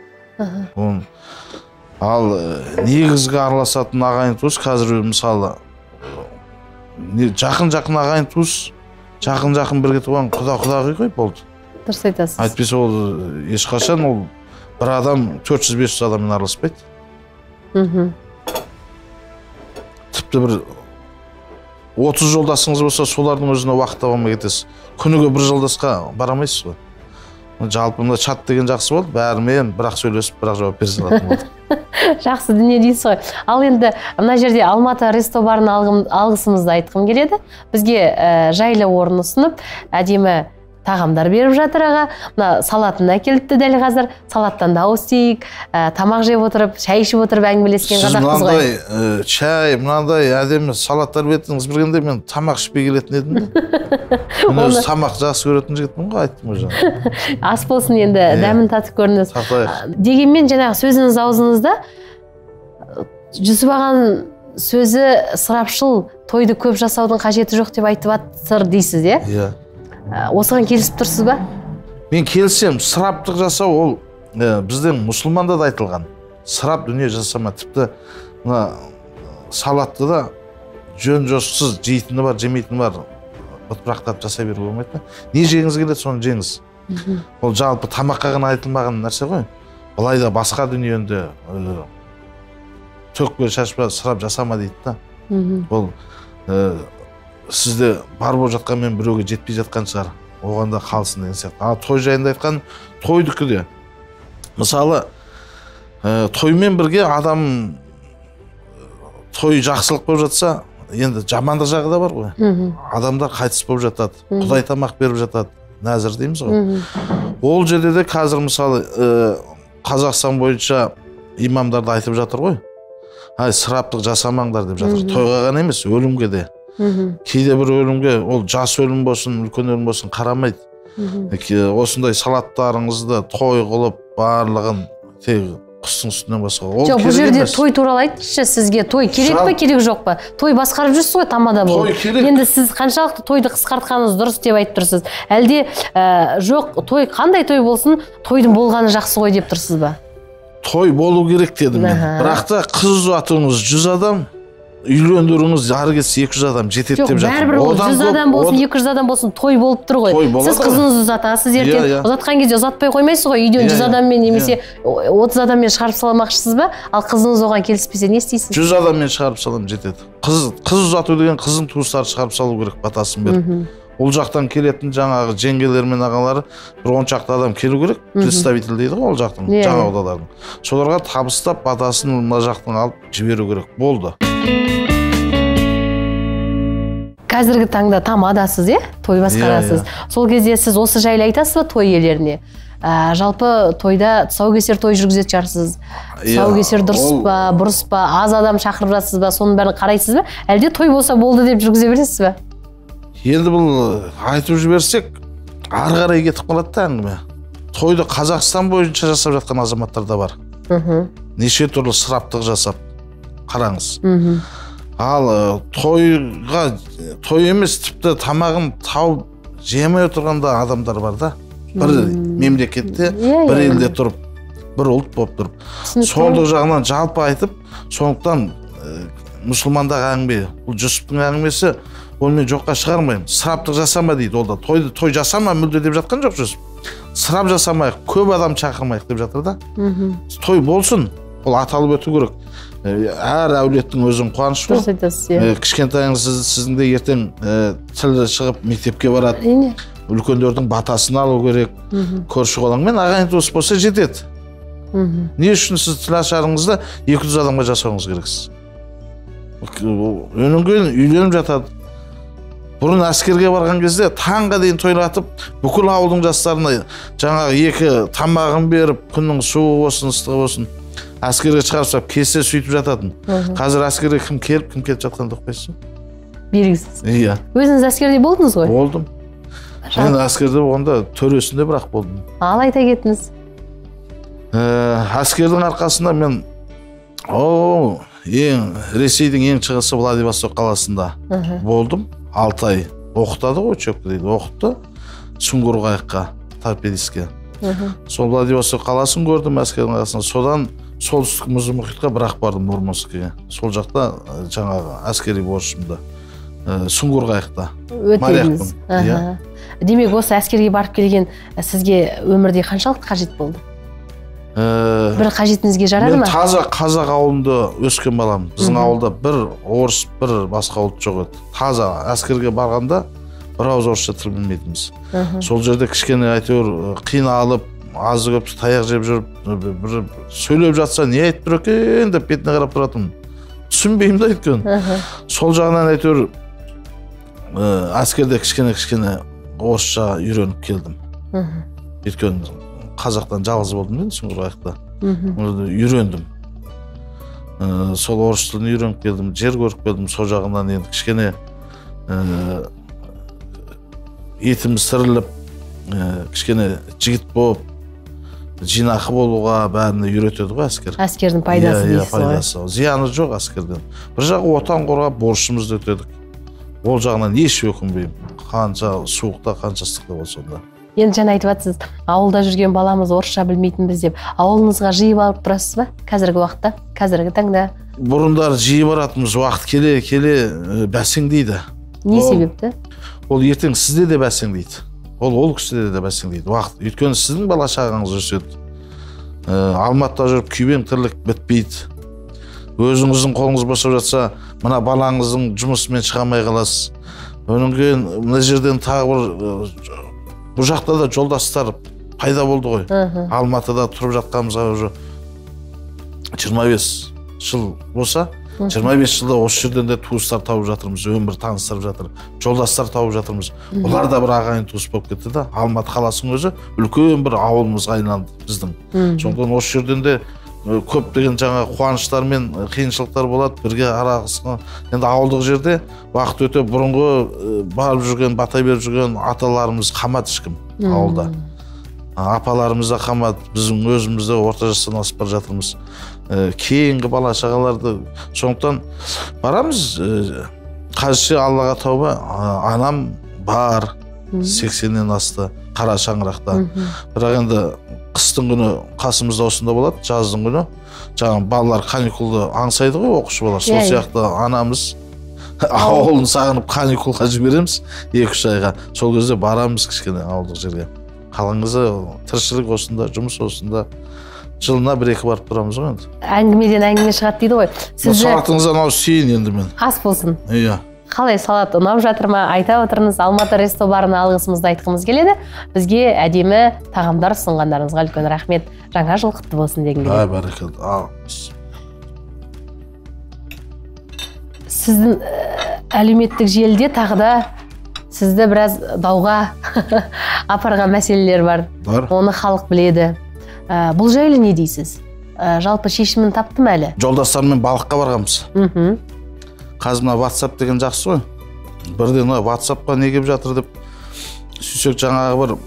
Ал негізгі араласатын ағайын туыс қазір мысалы жақын-жақын ағайын туыс, жақын-жақын бірге туған құда-құдағи ғой болды. Дұрыс айтасыз. Айтпесе ол ешқашан ол бір адам төрт жүз бес жүз адаммен араласпайды. Тіпті бір отыз жолдасыңыз болса, солардың өзіне уақыт таба алмай кетесіз. Күніге бір жолдасқа барамайсыз ғой. Жалпы мына чат деген жақсы болды. Бәрімен бірақ сөйлесіп, бірақ жауап бере салатын болды. Жақсы дүние дейсіз ғой. Ал енді мына жерде Алматы рестобарын алғысымызды айтқым келеді. Бізге жайлы орын ұсынып, әдемі тағамдар беріп жатыр аға. Мына салатын әкеліпті дәл қазір. Салаттан да ауыз тиейік, тамақ жеп отырып, шай ішіп отырып әңгімелескен қазақпыз ғой. Сіз мынандай шай, мынандай әдемі салаттар бердіңіз бергенде мен тамақ ішпей келетін едім де. Мен өзі тамақ жақсы көретін жігітпін ғой, айттым ғой жаңа. Ас болсын енді, дәмін татып көріңіз. Сақтайық. Дегенмен жаңағы сөзіңіз аузыңызда Жүсіп ағаның сөзі сырапшыл тойды көп жасаудың қажеті жоқ деп айтып жатыр дейсіз, иә? Иә. Осыған келісіп тұрсыз ба? Мен келісем, сыраптық жасау ол біздің мұсылманда да айтылған. Сырап дүние жасама, тіпті салатты да жөн жосықсыз жейтіні бар, жемейтіні бар, бұтпырақтап жасай беруге болмайды. Не жеңіз келеді, соны жеңіз. Ол жалпы тамаққа ғана айтылмаған нәрсе ғой. Былай да басқа дүниенде төкпе шашпа сырап жасама дейді да. Ол сізде бар болып жатқан мен біреуге жетпей жатқан шығар. Оған да қалсын деген сияқты. Ал той жайында айтқан тойдікі де. Мысалы, тоймен бірге адам той жақсылық болып жатса, енді жамандық жағы да бар ғой. Адамдар қайтыс болып жатады, Құдай тамақ беріп жатады, нәзір дейміз ғой. Ол жерде де қазір мысалы Қазақстан бойынша имамдарды айтып жатыр ғой. Ай, сыраптық жасамаңдар деп жатыр. Тойға ғана емес, өлімге де. Кейде бір өлімге, ол жас өлім болсын, үлкен өлім болсын қарамайды. Осындай салаттарыңызды той қылып, барлығын тек құстың үстінен басқа. Жоқ, бұл жерде той туралы айтыңызшы, сізге той керек пе, керек жоқ па? Той басқарып жүрсіз ғой, тамада болып. Енді сіз қаншалықты тойды қысқартқаныңыз дұрыс деп айтып тұрсыз. Әлде жоқ, той қандай той болсын, тойдың болғаны жақсы ғой деп тұрсыз ба? Той болу керек дедім мен. Бірақ та қыз ұзатуыңыз жүз адам, үйлендіріңіз ары кетсе екі жүз адам жетеді деп жатыр. Бәрібір ол жүз адам болсын, екі жүз адам болсын, той болып тұр ғой. Сіз қызыңызды ұзатасыз, ертең ұзатқан кезде ұзатпай қоймайсыз ғой. Үйден жүз адаммен немесе отыз адаммен шығарып салмақшысыз ба? Ал қызыңыз оған келіспесе не істейсіз? жүз адаммен шығарып салам жетеді. Қыз қыз ұзату деген қызың туыстары шығарып салу керек, батасын беріп. Ол жақтан келетін жаңағы жеңгелер мен ағалары бір он шақты адам келу керек, представитель дейді ғой ол жақтың, жаңа аудалардың. Соларға табыстап батасын мына жақтан алып жіберу керек. Болды. Қазіргі таңда тамадасыз, е? Той басқарасыз. Сол кезде сіз осы жайлы айтасыз ба той иелеріне? Жалпы тойда тұсаукесер той жүргізетін шығарсыз. Тұсаукесер дұрыс па, бұрыс па, аз адам шақырып жатсыз ба, соның бәрін қарайсыз ба? Әлде той болса болды деп жүргізе бересіз ба? Енді бұл айтып жіберсек, ары қарай кетіп қалады да әңгіме. Тойды Қазақстан бойынша жасап жатқан азаматтар да бар. Неше түрлі сыраптық жасап қараңыз. Ал тойға, той емес, тіпті тамағын тауып жемей отырғанда адамдар бар да. Бір мемлекетте, бір елде тұрып, бір ұлт болып тұрып. Сондық жағынан жалпы айтып, сондықтан мұсылмандағы әңгіме, бұл Жүсіптің әңгімесі, ол мен жоққа шығармаймын. Сыраптық жасама дейді ол да. Тойды той жасама мүлде деп жатқан жоқ Жүсіп. Сырап жасамайық, көп адам шақырмайық деп жатыр да. Той болсын, ол аталып өту керек. Әр әулеттің өзінің қуанышы бар. Кішкентайыңыз сіздің де ертең тілі шығып мектепке барады. Үлкендердің батасын алу керек. Көрші қолаңмен ағайын туыс болса жетеді. Не үшін сіз тіл ашарыңызда екі жүз адамға жасауыңыз керексіз? Өнен кейін үйленіп жатады. Бұрын әскерге барған кезде таңға дейін тойлатып, бүкіл ауылдың жастарына жаңағы екі тамағын беріп, күннің суы болсын, ыстығы болсын, әскерге шығарып кесе сөйтіп жататын. Қазір әскерге кім келіп, кім кетіп жатқанды ұқпайсыз ба? Белгісіз. Иә. Өзіңіз әскерде болдыңыз ғой? Болдым. Мен әскерде болғанда төресінде бірақ болдым. Ал айта кетіңіз. Әскердің арқасында мен о, ең Ресейдің ең шығысы Владивосток қаласында болдым. алты ай оқытады ғой, учебка дейді, оқытты Сүңгірқайыққа, торпедистке. Сол Владивосток қаласын көрдім әскердің арқасында. Содан солтүстік мұзды мұхитқа бірақ бардым Мурманскіге. Сол жақта жаңағы әскери борышымда Сүңгірқайықта. Өтедіңіз. Демек осы әскерге барып келген сізге өмірде қаншалықты қажет болды? Бір қажетіңізге жарады ма? Мен таза қазақ ауылында өскен балам. Біздің ауылда бір орыс, бір басқа ұлт жоқ еді. Таза әскерге барғанда бір ауыз орысша тіл білмейтінбіз. Сол жерде кішкене әйтеуір қиналып, азы көп таяқ жеп жүріп, бір сөйлеп жатса не айтып тұр екен деп бетіне қарап тұратынмын. Түсінбеймін да өйткені. Сол жағынан әйтеуір әскерде кішкене-кішкене орысша үйреніп келдім. Өйткені Қазақтан жалғыз болдым мен Сүңгірқайықта. Үйрендім. Сол орыс тілін үйреніп келдім, жер көріп келдім. Сол жағынан енді кішкене етім сырылып, кішкене жігіт болып, жинақы болуға бәріне үйретеді ғой әскер. Әскердің пайдасы дейсіз ғой. Зияны жоқ әскерден. Bir жағы отан қорғап борышымызды өтедік. Ол жағынан еш өкінбеймін. Қанша суықта, қанша ыстықта болса да. Енді жаңа айтып жатсыз, ауылда жүрген баламыз орысша білмейтінбіз деп. Ауылыңызға жиі барып тұрасыз ба? Қазіргі уақытта, қазіргі таңда? Бұрындар жиі баратымыз, уақыт келе-келе бәсеңдейді. Не себепті? Ол ертең сізде де бәсеңдейді. Ол ол кісіде де бәсеңдейді. Уақыт. Өйткені сіздің бала шағаңыз өседі. Алматыда жүріп күйбең тірлік бітпейді. Өзіңіздің қолыңыз босап жатса, мына балаңыздың жұмысымен шыға алмай қаласыз. Онан кейін мына жерден тағы бір бұл жақта да жолдастар пайда болды ғой. Алматыда тұрып жатқанымызға уже жиырма бес жыл болса, жиырма бес жылда осы жерден де туыстар тауып жатырмыз, өмір таныстырып жатыр, жолдастар тауып жатырмыз. Олар да бір ағайын туыс болып кетті да. Алматы қаласының өзі үлкен бір ауылымызға айналды біздің. Сондықтан осы жерден де көптеген жаңа қуаныштар мен қиыншылықтар болады, бірге арасында. Енді ауылдық жерде уақыт өте бұрынғы барып жүрген, бата беріп жүрген аталарымыз қамады ешкім ауылда. Апаларымыз да қамады, біздің өзімізде орта жастан асып бара жатырмыз. Кейінгі бала шағаларды, сондықтан барамыз, қазірше Аллаға тәуба, анам бар, сексеннен асты, қара шаңырақта. Бірақ енді қыстың күні қасымызда осында болады, жаздың күні жаңағы балалар каникулды аңсайды ғой, оқушы балалар. Сол сияқты анамыз ауылын сағынып каникулға жібереміз екі-үш айға. Сол кезде барамыз кішкене ауылдық жерге. Қалған кезде тіршілік осында, жұмыс осында. Жылына бір-екі барып тұрамыз ғой енді. Әңгімеден әңгіме шығады дейді ғой. Сізді сұрақтыңыздан ау сейін енді мен. Ас болсын. Иә. Қалай салат ұнап жатыр ма? Айта отырыңыз. Алматы рестораны алғысымызды айтқымыз келеді. Бізге әдемі тағамдар ұсынғандарыңызға үлкен рахмет. Жаңа жыл құтты болсын дегім келеді. Ай, бәрекелді. Ал. Сіздің әлеуметтік желіде тағы да сізді біраз дауға апарған мәселелер бар. Бар. Оны халық біледі. Бұл жайлы не дейсіз? Жалпы шешімін тапты ма әлі? Жолдастармен балыққа барғанбыз. Мхм. Қазір мына WhatsApp деген жақсы ғой. Бірден WhatsAppқа не келіп жатыр деп сөйтсек жаңағы бір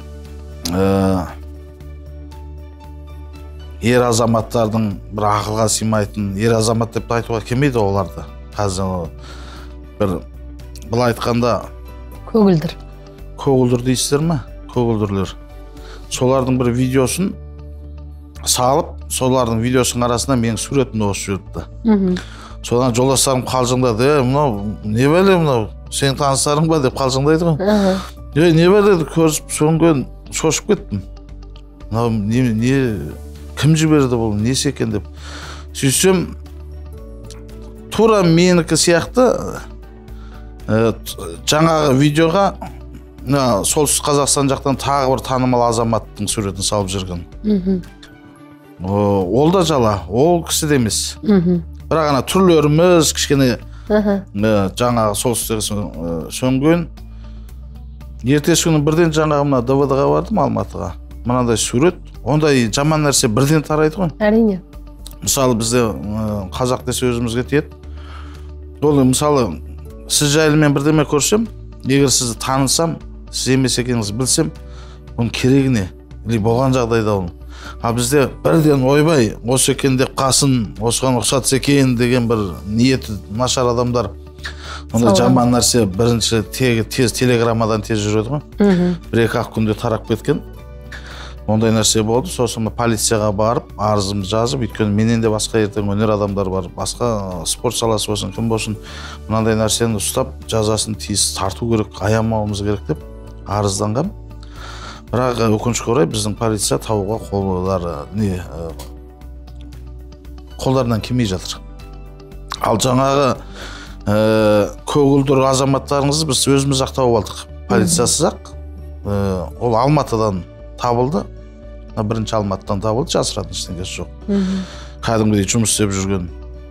ер азаматтардың бір ақылға сыймайтын ер азамат деп айтуға келмейді оларды. Қазір бір былай айтқанда көгілдір. Көгілдір дейсіздер ме? Көгілдірлер. Солардың бір видеосын салып, солардың видеосының арасында менің суретімді қосып жіберіпті. Содан жолдастарым қалжыңдады, е, мынау не бәле мынау, сен таныстарың ба деп қалжыңдайды ғой. Е, не бәле көріп сөнген шошып кеттім. Мынау не, не кім жіберді бұл, несі екен деп. Сөйтсем, тура менікі сияқты жаңағы видеоға солтүстік Қазақстан жақтан тағы бір танымал азаматтың суретін салып жүрген. Ол да жала, ол кісі де емес. Бірақ ана түрлеріміз кішкене жаңағы солтүстік сөнген. Ертесі күні бірден жаңағы мына дэ вэ дэ-ға бардым, Алматыға. Мынандай сурет, ондай жаман нәрсе бірден тарайды ғой. Әрине. Мысалы бізде қазақ десе өзімізге тиеді. Ол мысалы сіз жайлы мен бірдеме көрсем, егер сізді танысам, сіз емес екеніңізді білсем, оның керегі не? Или болған жағдайда оның. Ал бізде бірден ойбай, осы екен деп қасын, осыған ұқсатыс екен деген бір ниеті нашар адамдар. Онда жаман нәрсе бірінші тез телеграммадан тез жүреді ғой. Бір-екі ақ күнде тарап кеткен. Ондай нәрсе болды. Сосын полицияға барып, арызымды жазып, өйткені менен де басқа ертең өнер адамдар бар, басқа спорт саласы болсын, кім болсын, мынандай нәрсені ұстап, жазасын тиіс тарту керек, аямауымыз керек деп арызданған. Бірақ өкінішке орай біздің полиция табуға қолдары не қолдарынан келмей жатыр. Ал жаңағы көгілдір азаматтарыңызды біз өзіміз ақ тауып алдық. Полициясыз ақ. Ол Алматыдан табылды. Бірінші Алматыдан табылды, жасыратын ештеңесі жоқ. Кәдімгідей жұмыс істеп жүрген.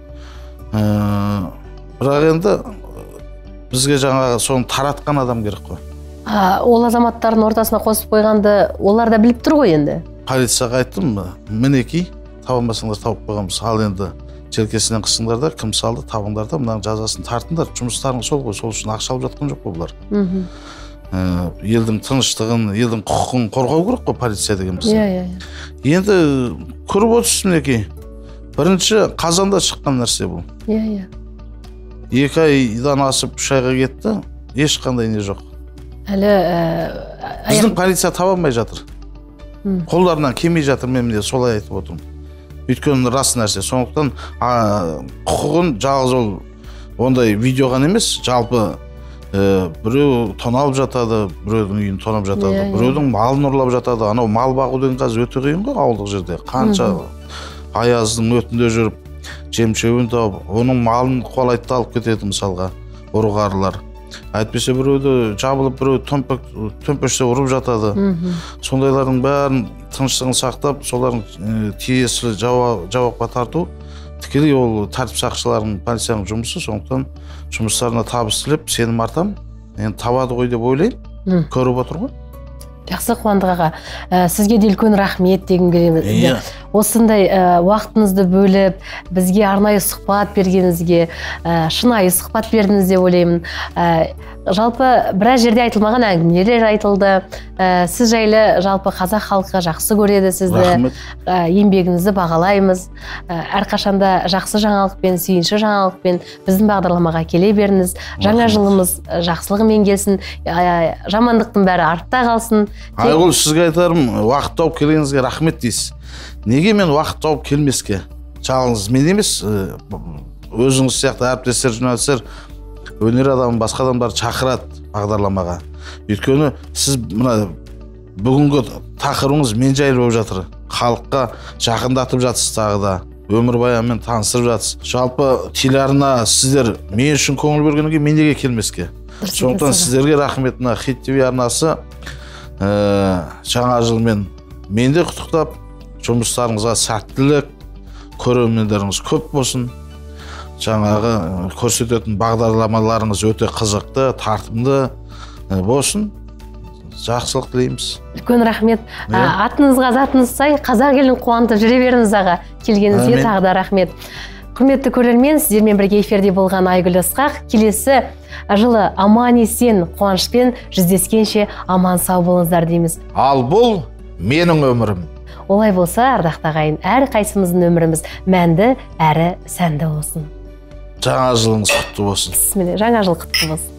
Бірақ енді бізге жаңағы соны таратқан адам керек қой. Ол азаматтардың ортасына қосып қойғанды олар да біліп тұр ғой енді. Полицияға айттым, мінекей, табылмасаңдар тауып қойғанбыз. Ал енді желкесінен қысыңдар да, кім салды, табыңдар да, мынаның жазасын тартыңдар. Жұмыстарың сол ғой, сол үшін ақша алып жатқан жоқ қой бұлар. Елдің тыныштығын, елдің құқығын қорғау керек қой полиция деген біз. Енді көріп отырсыз мінекей. Бірінші қазанда шыққан нәрсе бұл. Екі айдан асып үш айға кетті, ешқандай не жоқ. Әлі біздің полиция табамай жатыр. Қолдарынан келмей жатыр, мен де солай айтып отырмын. Өйткені рас нәрсе. Сондықтан құқығын жалғыз ол ондай видеоған емес, жалпы біреу тоналып жатады, біреудің үйін тонап жатады, біреудің малын ұрлап жатады. Анау мал бағу деген қазір өте қиын ғой ауылдық жерде. Қанша аяздың өтінде жүріп, жем-шөбін тауып, оның малын қуалайды алып кетеді мысалға ұрғарлар. Әйтпесе біреуді жабылып, біреу төмпеште ұрып жатады. Сондайлардың бәрін тыныштығын сақтап, солардың тиесілі жауапқа тарту тікелей ол тәртіп сақшыларының, полицияның жұмысы. Сондықтан жұмыстарына табыс тілеп, сенім артам. Енді табады ғой деп ойлаймын. Көріп отыр ғой. Жақсы, Қуандық аға, сізге де үлкен рахмет дегім келемін. осындай уақытыңызды бөліп бізге арнайы сұхбат бергеніңізге, шынайы сұхбат бердіңіз деп ойлаймын. Жалпы біраз жерде айтылмаған әңгімелер айтылды. Сіз жайлы жалпы қазақ халқы жақсы көреді сізді. Рахмет. Еңбегіңізді бағалаймыз. Әрқашанда жақсы жаңалықпен, сүйінші жаңалықпен біздің бағдарламаға келе беріңіз. Жаңа жылымыз жақсылығымен келсін, жамандықтың бәрі артта қалсын. Айгүл, сізге айтарым, уақыт тауып келгеніңізге рахмет дейсіз. Неге мен уақыт тауып келмеске? Жалғыз мен емес, өзіңіз сияқты әріптестер, журналистер, өнер адамы, басқа адамдар шақырады бағдарламаға. Өйткені сіз мына бүгінгі тақырыбыңыз мен жайлы болып жатыр. Халыққа жақындатып жатсыз, тағы да өмірбаянмен таныстырып жатсыз. Жалпы телеарна сіздер мен үшін көңіл бергенге мен неге келмеске? Сондықтан сіздерге рахмет. Мына Хит ти ви арнасы жаңа жылмен мен де құттықтап, жұмыстарыңызға сәттілік, көрермендеріңіз көп болсын. Жаңағы көрсететін бағдарламаларыңыз өте қызықты, тартымды болсын. Жақсылық тілейміз. Үлкен рахмет. Атыңызға затыңыз сай, қазақ елін қуантып жүре беріңіз аға. Келгеніңізге тағы да рахмет. Құрметті көрермен, сіздермен бірге эфирде болған Айгүл Ысқақ. Келесі жылы аман есен, қуанышпен жүздескенше аман сау болыңыздар дейміз. Ал бұл менің өмірім. Олай болса, ардақты ағайын, әр қайсымыздың өміріміз мәнді әрі сәнді болсын. Жаңа жылыңыз құтты болсын. Бісміллә, жаңа жыл құтты болсын.